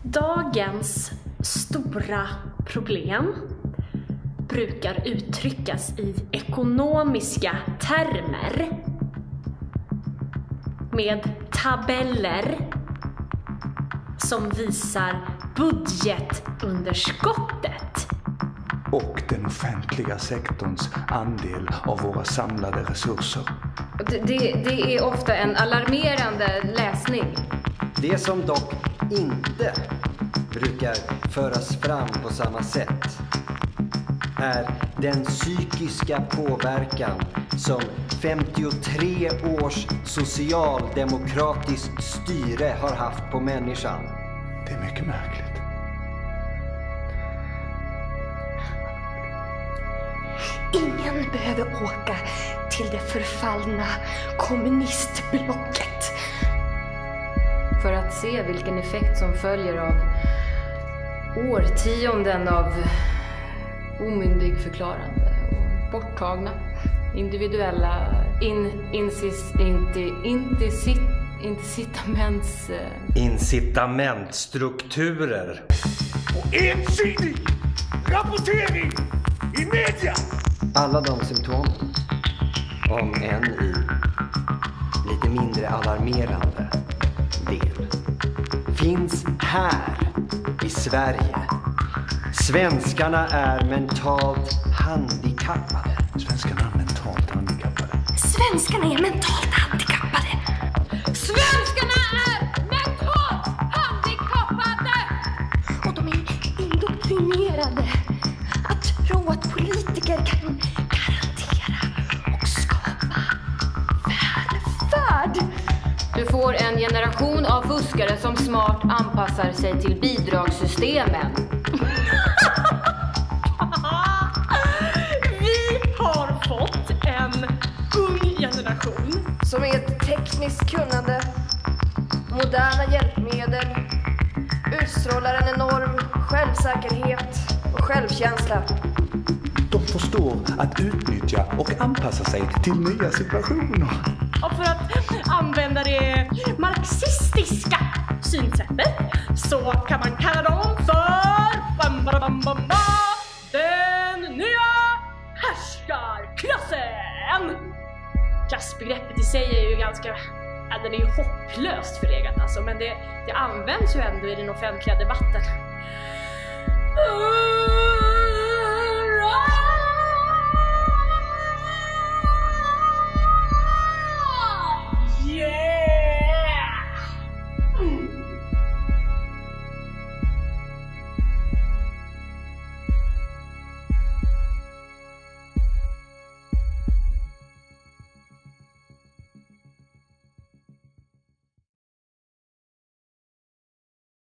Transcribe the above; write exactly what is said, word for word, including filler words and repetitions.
Dagens stora problem brukar uttryckas i ekonomiska termer med tabeller som visar budgetunderskottet och den offentliga sektorns andel av våra samlade resurser. Det, det, det är ofta en alarmerande läsning. Det som dock inte brukar föras fram på samma sätt är den psykiska påverkan som femtiotre års socialdemokratiskt styre har haft på människan. Det är mycket märkligt. Ingen behöver åka till det förfallna kommunistblocket för att se vilken effekt som följer av årtionden av omyndigförklarande och borttagna individuella in, insis, inti, intisit, incitaments... Incitamentstrukturer. Och ensidig rapportering i media. Alla de symptomen, om än i lite mindre alarmerande del, finns här i Sverige. Svenskarna är mentalt handikappade. Svenskarna är mentalt handikappade. Svenskarna är mentalt handikappade. Svenskarna är mentalt handikappade! Och de är indoktrinerade att tro att politiker kan garantera och skapa välfärd. Du får en generation av fuskare som smart anpassar sig till bidragssystemen. Vi har fått en ung generation Som är ett tekniskt kunnande, moderna hjälpmedel, utstrålar en enorm självsäkerhet och självkänsla. De förstår att utnyttja och anpassa sig till nya situationer. och för att använda det marxistiska synsättet så kan man kalla dem för bam, bam, bam, bam, bam, den nya härskarklassen. Klassbegreppet i sig är ju ganska, ja, den är ju hopplöst förlegat alltså, men det, det används ju ändå i den offentliga debatten.